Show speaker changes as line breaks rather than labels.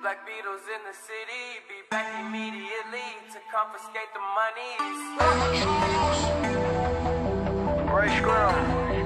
Black Beatles in the city, be back immediately to confiscate the monies.
Ray Scrum.